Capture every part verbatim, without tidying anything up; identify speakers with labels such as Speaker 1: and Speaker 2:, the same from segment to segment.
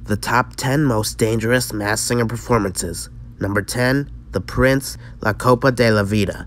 Speaker 1: The top ten most dangerous Masked Singer performances. Number ten, The Prince, La Copa de la Vida.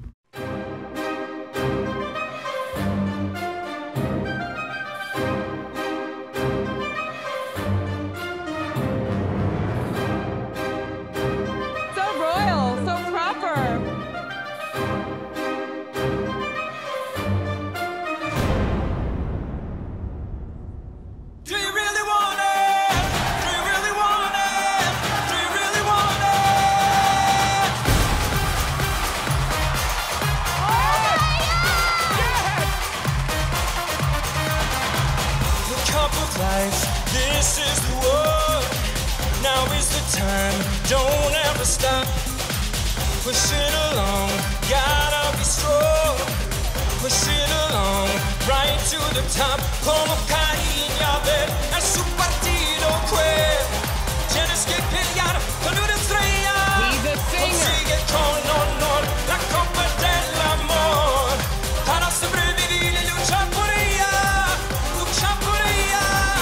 Speaker 2: This is the world. Now is the time. Don't ever stop. Push it along. Gotta be strong. Push it along. Right to the top. Como cariño ver a su partido que tienes que pelear con una estrella.
Speaker 3: He's a singer.
Speaker 2: Consigue con honor la copa del amor. Para sobrevivir y luchar por ella. Luchar por ella.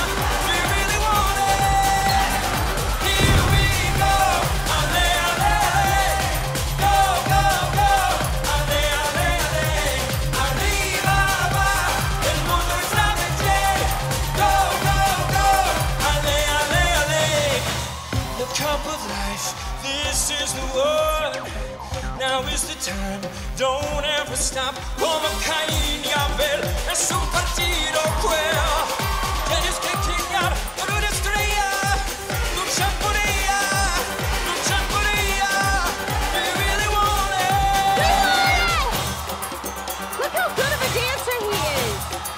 Speaker 2: This is the world. Now is the time. Don't ever stop. Como Caín y Abel es un partido cruel. Tienes que pelear por una estrella. Lucha por ella. Lucha por ella. Do you really want it?
Speaker 3: Look how good of a dancer he is.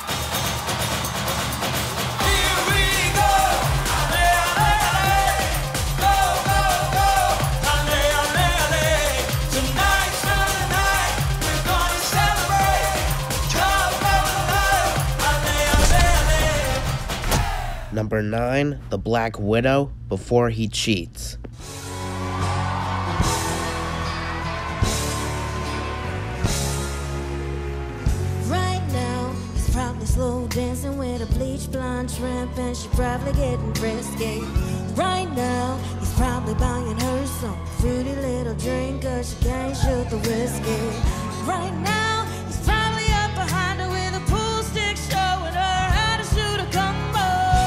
Speaker 2: Here we go. Ale, ale, ale. Go, go, go. Ale, ale, ale. Tonight's the night. We're gonna celebrate. Come on, ale, ale, ale.
Speaker 1: Number nine, The Black Widow, Before He Cheats.
Speaker 4: Right now, he's probably slow dancing with a bleach blonde tramp, and she probably getting frisky. Right now, he's probably buying her some fruity little drink, cause she can't shoot the whiskey. Right now, he's probably up behind her with a pool stick, showing her how to shoot a combo.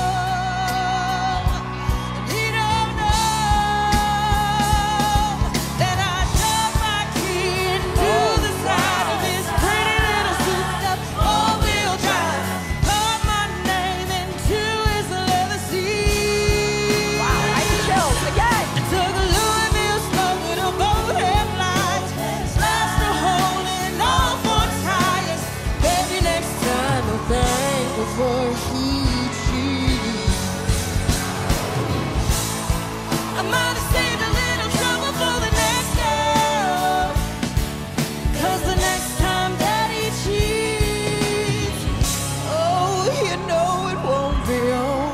Speaker 4: And he don't know that I drop my key into the side of his pretty little souped-up all-wheel drive. Carved my name into his leather seat.
Speaker 3: Wow, I get chills again.
Speaker 4: Took a Louisville smoke with a boat headlights, slashed a hole in all four tires. Maybe next time he'll think before he cheats. I might have saved a little trouble for the next girl, cause the next time that he cheats, oh, you know it won't be on.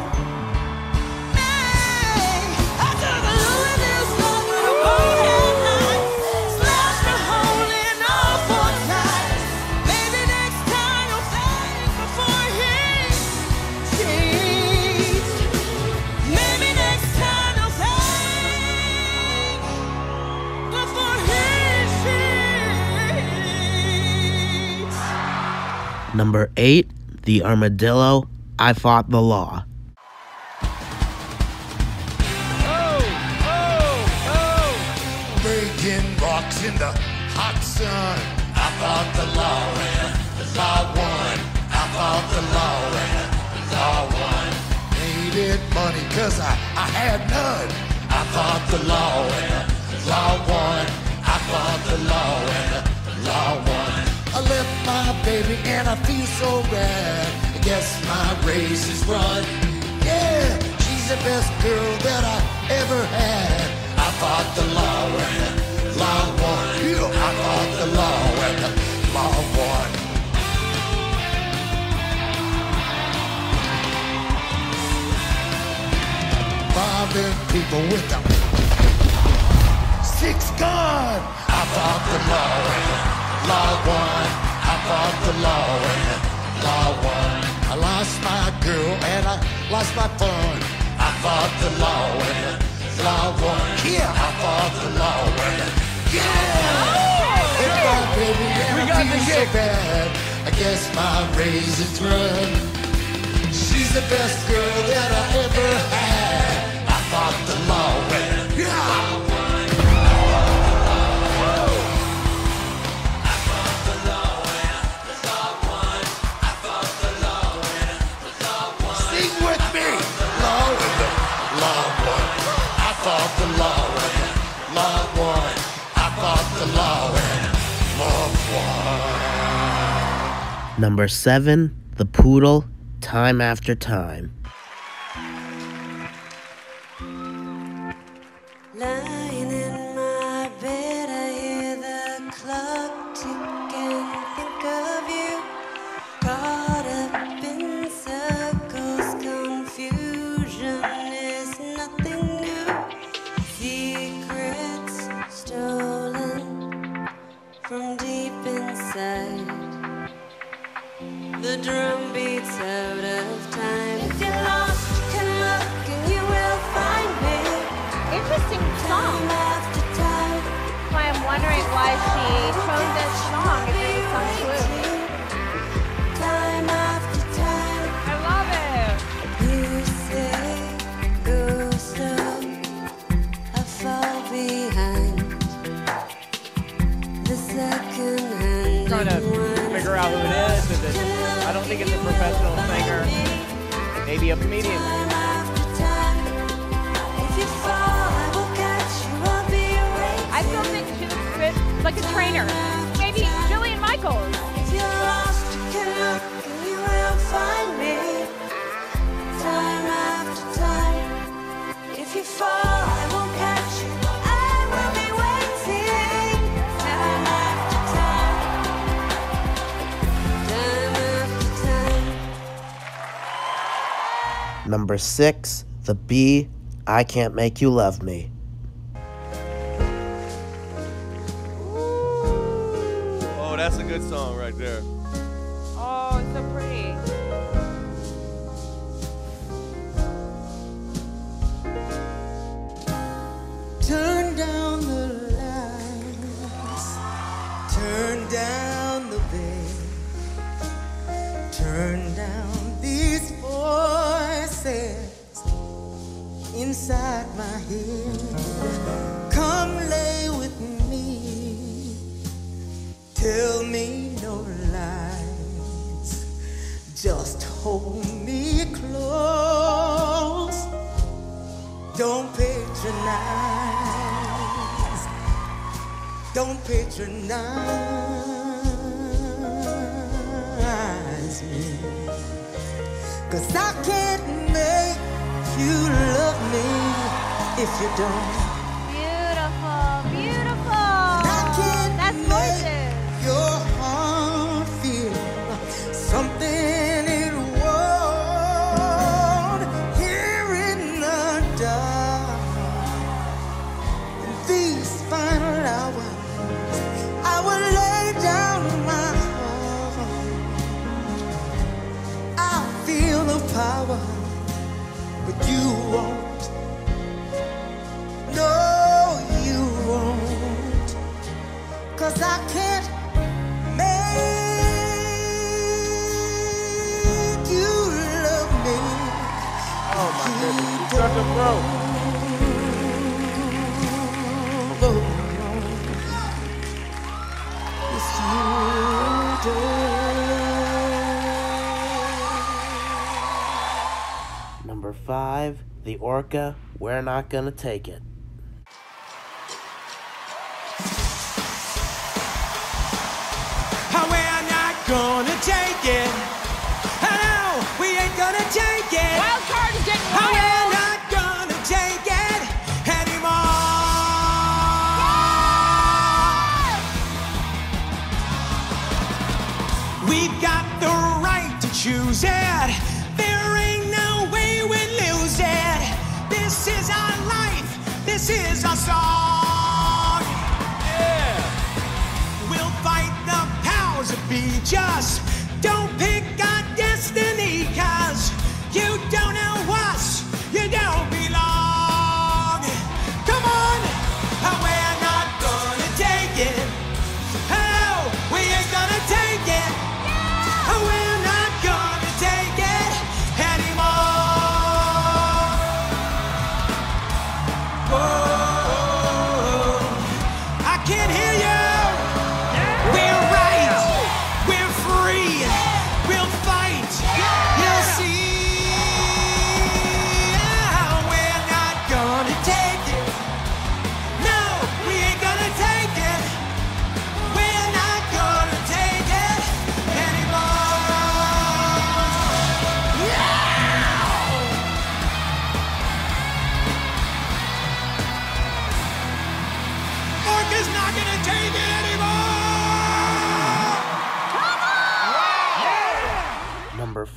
Speaker 4: I took a Louisville smoke with a boat headlight, slashed a hole in all four tires. Maybe next time you'll think before he cheats. Maybe next time you'll think before he cheats.
Speaker 1: Number eight, The Armadillo, I Fought the Law.
Speaker 5: Breaking rocks in the hot sun. I fought the law and the law won. I fought the law and the law won. Needed money cause I, I had none. I fought the law and the law won. I fought the law and the law won. I left my baby and I feel so bad. I guess my race is run. Yeah, she's the best girl that I ever had. I fought the law and the law won. I fought the law and the law won. Robbing people with a six gun. I fought the law and the law won. I fought the law and the law won. I lost my girl and I lost my fun. I fought bad. I guess my razor's run. She's the best girl that I ever had. I thought the law went. Yeah.
Speaker 1: Number seven, The Poodle, Time After Time.
Speaker 4: Lying in my bed, I hear the clock tick and think of you. Caught up in circles, confusion is nothing new. Secrets stolen from deep inside. The drum beats out of time. If you're lost, you can look and you will find me.
Speaker 3: Interesting song.
Speaker 4: Time after time.
Speaker 3: Why I'm wondering why she chose this song if it was on Clue.
Speaker 4: Time after time.
Speaker 3: I love it.
Speaker 4: You say, go slow, I fall behind. The second hand.
Speaker 6: Trying to figure out who it is. Is it, I don't think it's a professional singer. Maybe a comedian.
Speaker 4: Time after time. If you fall, I will catch you. I'll be waiting.
Speaker 3: I still think she looks a bit like a trainer. Maybe Jillian Michaels.
Speaker 4: If you're lost, you can look and you will find me. Time after time. If you fall, I won't catch you. I will be waiting. Time after time. Time after time.
Speaker 1: Number six, The Bee, I Can't Make You Love Me.
Speaker 7: Oh, that's a good song right there.
Speaker 3: Oh, it's so pretty.
Speaker 8: Turn down the lights, turn down the bed, turn down these voices inside my head. Come lay with me, tell me no lies, just hold me close. Don't patronize, don't patronize me, 'cause I can't make you love me if you don't.
Speaker 3: Beautiful, beautiful.
Speaker 8: I can't
Speaker 3: That's
Speaker 8: make
Speaker 3: gorgeous.
Speaker 8: your heart feel something it won't. Here in the dark, in these final hours, I will lay down my heart. I feel the power, but you won't. No, you won't. 'Cause I can't make you love me.
Speaker 6: Oh my goodness, she's such a pro.
Speaker 8: Yes, you do.
Speaker 1: Number five, The Orca, We're Not Gonna Take It.
Speaker 2: We're not gonna take it. No, we ain't gonna take it.
Speaker 3: Wild card is getting
Speaker 2: We're
Speaker 3: wild.
Speaker 2: not gonna take it anymore. We've got the right to choose it. There ain't no way we lose it. This is our life. This is our song. Yeah. We'll fight the powers that be. Just don't pick our destiny, 'cause you don't know us. You don't belong. Come on. We're not gonna take it. Oh, we ain't gonna take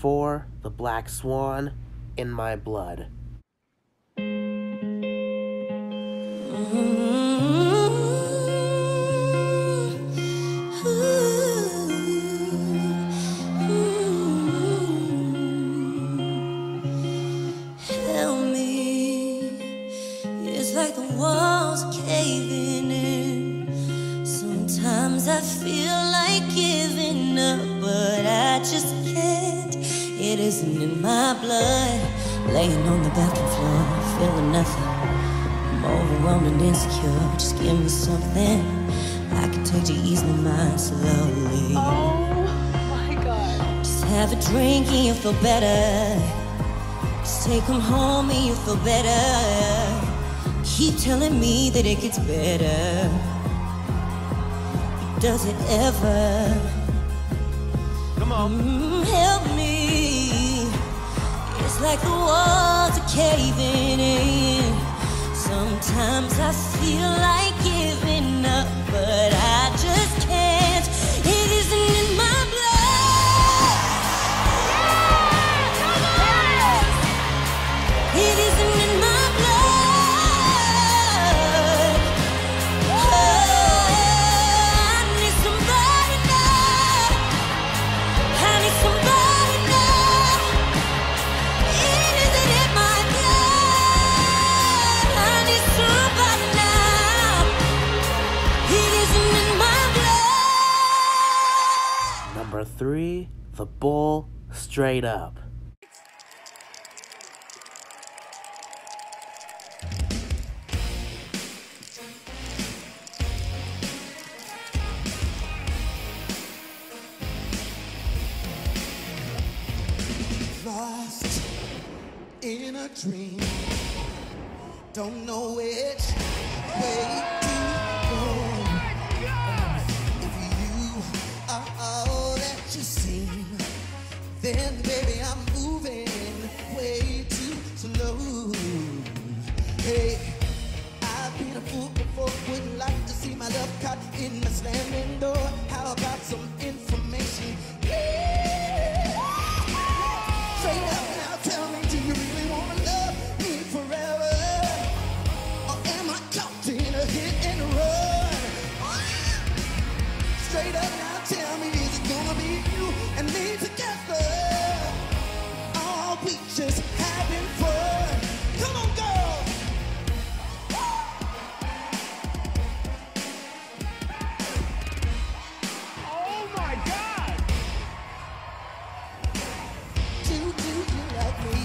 Speaker 1: four, The Black Swan, In My Blood.
Speaker 4: Help me, it's like the walls are caving in. Sometimes I feel like giving up, but I just can't. It isn't in my blood. Laying on the bathroom floor, feeling nothing. I'm overwhelmed and insecure. Just give me something I can take to ease my mind slowly.
Speaker 3: Oh my God.
Speaker 4: Just have a drink and you'll feel better. Just take them home and you'll feel better. Keep telling me that it gets better. But does it ever?
Speaker 7: Come on.
Speaker 4: Mm, help me. It's like the walls are caving in. Sometimes I feel like giving up, but I just can't. It isn't in my blood. It isn't in my blood. Oh, I need somebody now. I need somebody now. It isn't in my blood. I need somebody now. It isn't in my blood.
Speaker 1: Number three, The Bull, Straight Up.
Speaker 5: Lost in a dream, don't know which way to go. If you are all that you seem, then baby I'm moving way too slow. Hey, I've been a fool before, wouldn't like to see my love caught in the slamming door. How about some information? Yeah. Straight up now, tell me, do you really wanna love me forever? Or am I caught in a hit and run? Straight up now, tell me, is it gonna be you and me together? Are we just having fun? Come on, girl!
Speaker 6: Oh my God!
Speaker 5: Do, do you love me?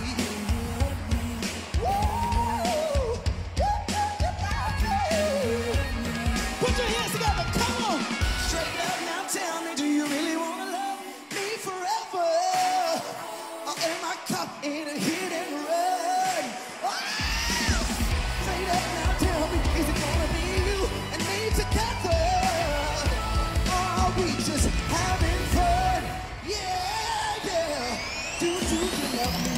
Speaker 5: Woo! Do, do you love me? Put your hands together, come on! Straight up now, tell me, do you really wanna love me forever? Or am I caught in a hit and run? Ah! Straight up now, tell me, is it gonna be you and me together? Or are we just having fun? Yeah, yeah. Do, do you love me?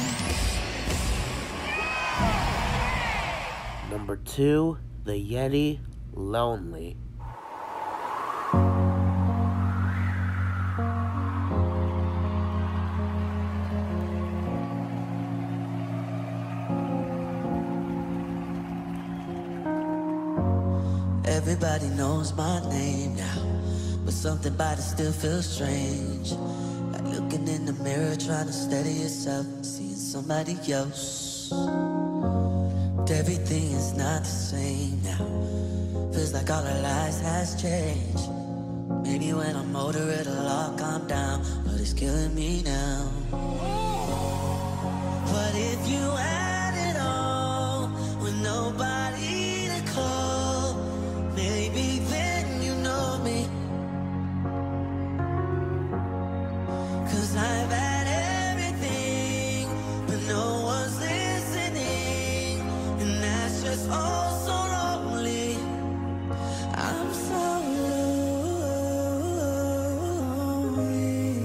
Speaker 1: Number two, The Yeti, Lonely.
Speaker 8: Everybody knows my name now, but something about it still feels strange. Like looking in the mirror, trying to steady yourself, seeing somebody else. But everything is not the same now. Feels like all our lives has changed. Maybe when I'm older it'll all calm down, but it's killing me now. But if you had it all with nobody to call, maybe then you know me. 'Cause I've had everything, but no one's listening, and that's just all so lonely. I'm so lonely.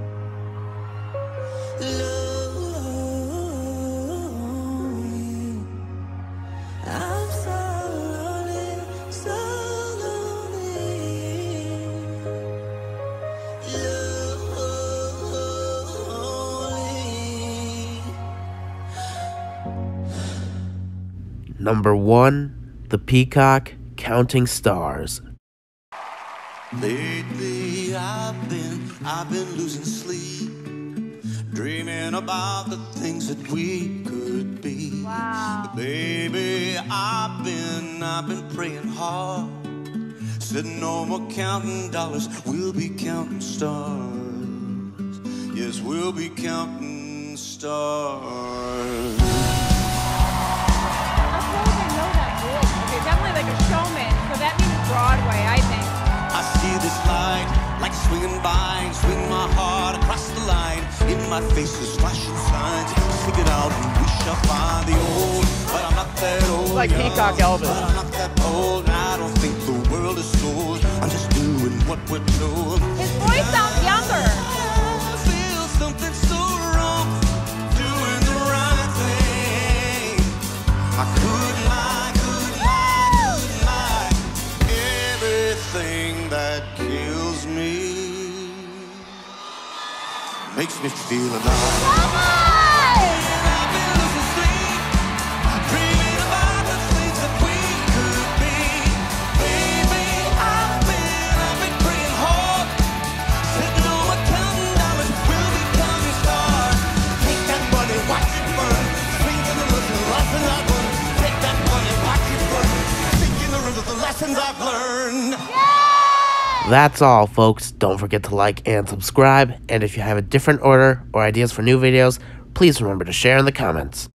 Speaker 8: Lonely. I'm so lonely, so lonely. Lonely.
Speaker 1: Number one, The Peacock, Counting Stars.
Speaker 5: Lately I've been, I've been losing sleep, dreaming about the things that we could be.
Speaker 3: Wow.
Speaker 5: Baby, I've been, I've been praying hard. Said no more counting dollars, we'll be counting stars. Yes, we'll be counting stars.
Speaker 3: I suppose I know that group. Okay, definitely like a showman. So that means Broadway, I think.
Speaker 5: I see this light, like swinging by, swing my heart across the line. In my face is flashing signs, stick it out and we shall find the old. But I'm not that old,
Speaker 6: Like Peacock Elvis.
Speaker 5: but I'm not that old, and I don't think the world is sold. I'm just doing what we're told.
Speaker 3: His voice sounds younger.
Speaker 5: I feel something so wrong, doing the right thing. I could lie, could lie, could lie. Everything that kills me makes me feel alive. And I've been losing sleep, dreaming about the things that we could be. Baby, I've been, I've been praying hard. Said no more counting dollars, we'll be counting stars. Take that money, watch it burn. Sink in the river, the lessons I've learned. Take that money, watch it burn. Sink in the river, the lessons I've learned.
Speaker 1: That's all, folks. Don't forget to like and subscribe. And if you have a different order or ideas for new videos, please remember to share in the comments.